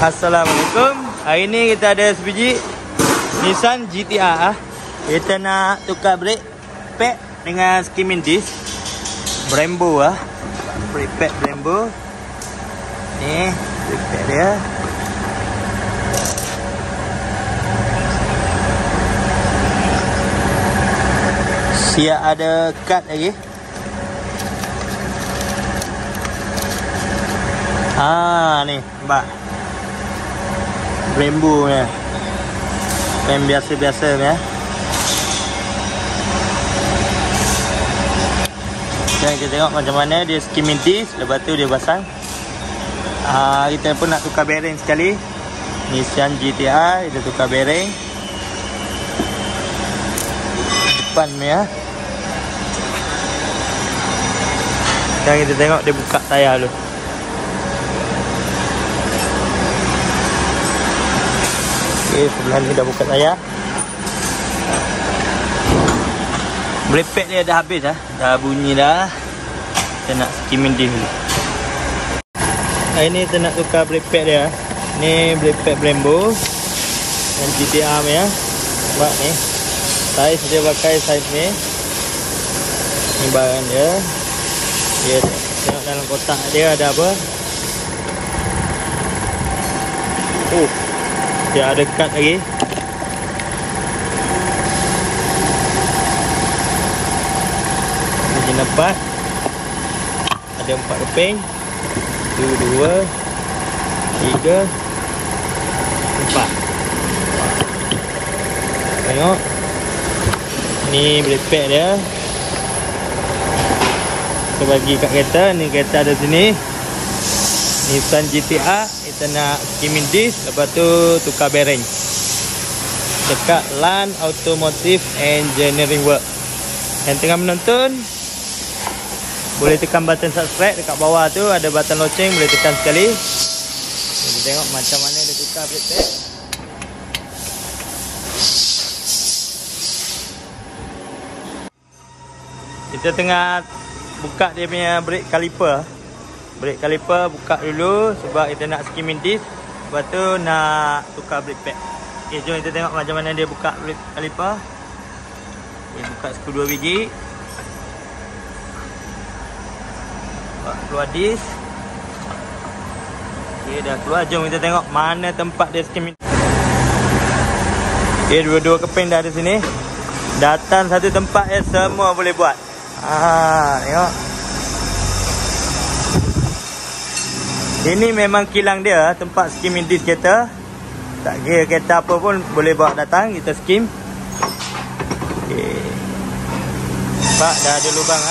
Assalamualaikum. Hari ni kita ada sebiji Nissan GTR. Kita nak tukar brake pad dengan skimming disc Brembo brake pad Brembo. Ni brake pad dia. Siap ada kad lagi. Ni nampak Brembo ni. Yang biasa-biasa ni Sekarang kita tengok macam mana dia skimming disc. Lepas tu dia pasang. Kita pun nak tukar bearing sekali. Nissan GTR. Kita tukar bearing depan ni Sekarang kita tengok dia buka tayar dulu. Okay, sebelah ni dah buka tayar. Brake pad dia dah habis dah bunyi dah. Kita nak skimming disc dulu. Hari ni kita nak tukar brake pad dia. Ni brake pad Brembo dan GTR ni Nampak ni. Saiz dia pakai saiz ni. Ni barang dia. Dia tengok dalam kotak dia ada apa. Dia ada kad lagi. Ini nampak. Ada 4 keping. 1, 2, 3, 4. Tengok. Ni brake pad dia. Kita bagi kat kereta. Ni kereta ada sini. Nissan GTR. Kita nak skimming disc. Lepas tu tukar bearing dekat LAN Automotive Engineering Work. Yang tengah menonton boleh tekan button subscribe. Dekat bawah tu ada button loceng. Boleh tekan sekali. Kita tengok macam mana dia tukar brake pad. Kita tengah buka dia punya brake caliper. Brake caliper buka dulu sebab kita nak skimming disc. Lepas tu nak tukar brake pad. Okay, jom kita tengok macam mana dia buka brake caliper. Okay, buka skru 2 biji. Keluar disc. Okay, dah keluar. Jom kita tengok mana tempat dia skimming. Okay, dua-dua keping dah ada sini. Datang satu tempat semua boleh buat. Tengok. Ini memang kilang dia, tempat skimming disc kereta. Tak kira kereta apa pun boleh bawa datang, kita skim. Okay. Nampak dah ada lubang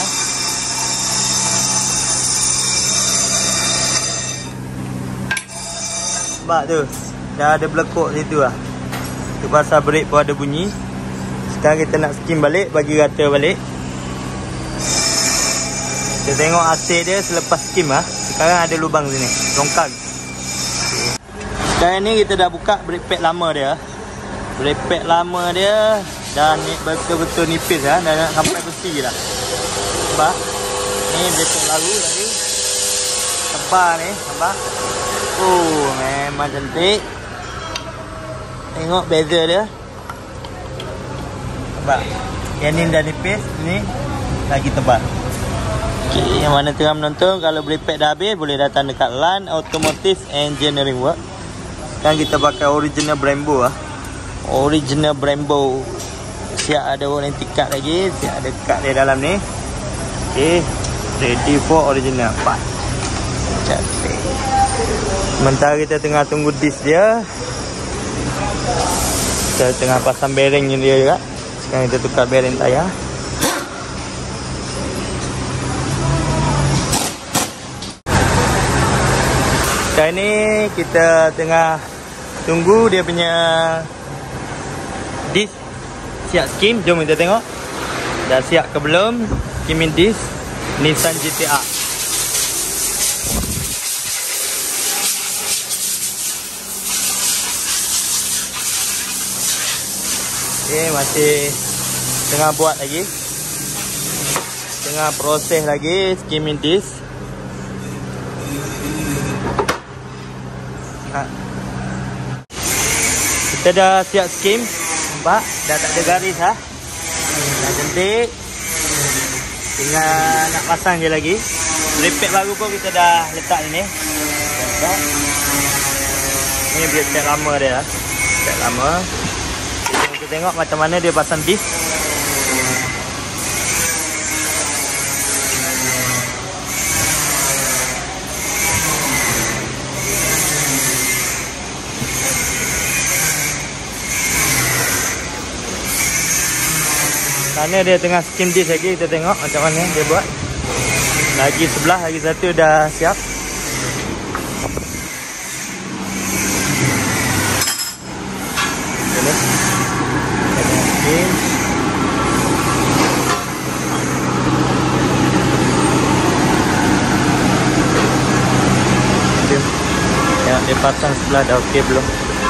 Nampak tu, dah ada belekuk situ Tu pasal brake pun ada bunyi. Sekarang kita nak skim balik, bagi rata balik. Kita tengok hasil dia selepas skim Sekarang ada lubang sini, longkang. Okay. Sekarang ni kita dah buka brake pad lama dia. Brake pad lama dia dah betul-betul nipis dah nak sampai besi dah. Nampak? Ni brake pad lalu tadi. Tebal ni, nampak? Memang cantik. Tengok beza dia. Nampak? Yang ni dah nipis, ni lagi tebal. Okay, yang mana tengah menonton, kalau brake pad dah habis, boleh datang dekat LAN Automotive Engineering Work. Sekarang kita pakai original Brembo Original Brembo. Siap ada warranty card lagi. Siap ada card dia dalam ni. Okay, ready for original part. Cantik. Sementara kita tengah tunggu disc dia, kita tengah pasang bearing dia juga. Sekarang kita tukar bearing tayar. Sekarang ni kita tengah tunggu dia punya disc siap skim. Jom kita tengok dah siap ke belum skimming disc Nissan GTR. Okay, masih tengah buat lagi, tengah proses lagi skimming disc. Kita dah siap skim. Nampak? Dah tak ada garis ha. Dah cantik. Tinggal nak pasang je lagi. Repack baru pun kita dah letak ni. Nampak? Ni dia set lama dia. Set lama. Kita tengok macam mana dia pasang disk. Sana dia tengah skim disk lagi, kita tengok macam mana dia buat. Lagi sebelah, lagi satu dah siap. Tengok dia pasang sebelah dah okey belum.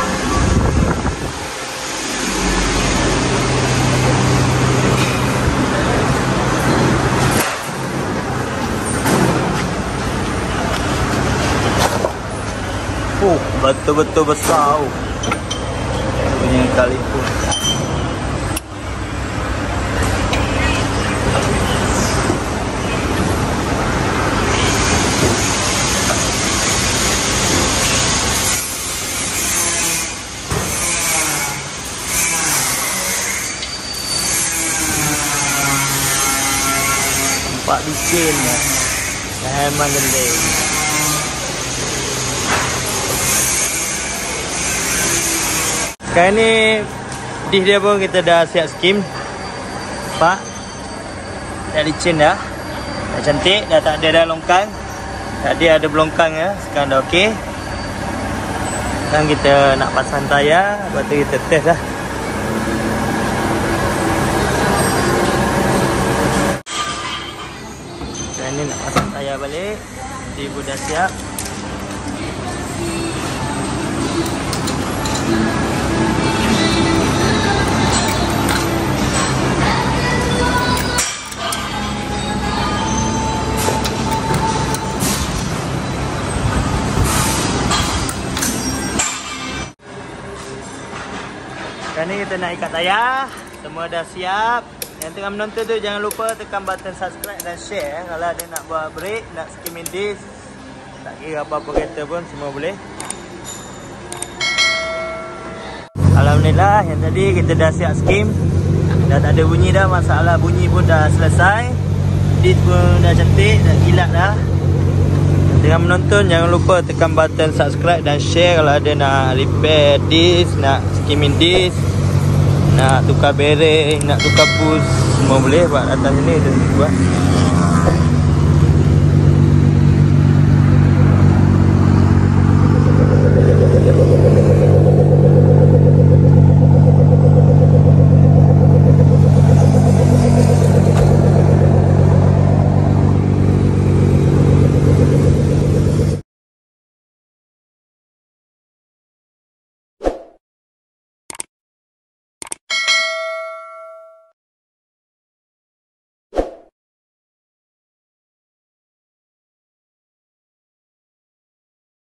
Betul-betul besar. Punya kali pun. Nampak licin ya. Memang gendeng. Sekarang ni disk dia pun kita dah siap skim. Nampak? Dah licin dah. Dah cantik, dah tak ada dah longkang. Tadi ada belongkang ya, sekarang dah okey. Sekarang kita nak pasang tayar, lepas tu kita test lah. Sekarang ni nak pasang tayar balik. Nanti pun dah siap. Sekarang ni kita nak ikat tayar. Semua dah siap. Yang tengah menonton tu jangan lupa tekan button subscribe dan share. Kalau ada nak buat break, nak skimming disk, tak kira apa-apa kereta pun semua boleh. Alhamdulillah yang tadi kita dah siap skim. Dah tak ada bunyi dah. Masalah bunyi pun dah selesai. Disk pun dah cantik, dah kilat dah. Tengah menonton jangan lupa tekan button subscribe dan share. Kalau ada nak repair disk, nak skimming disk, nak tukar bearing, nak tukar push, semua boleh buat atas sini tu buat.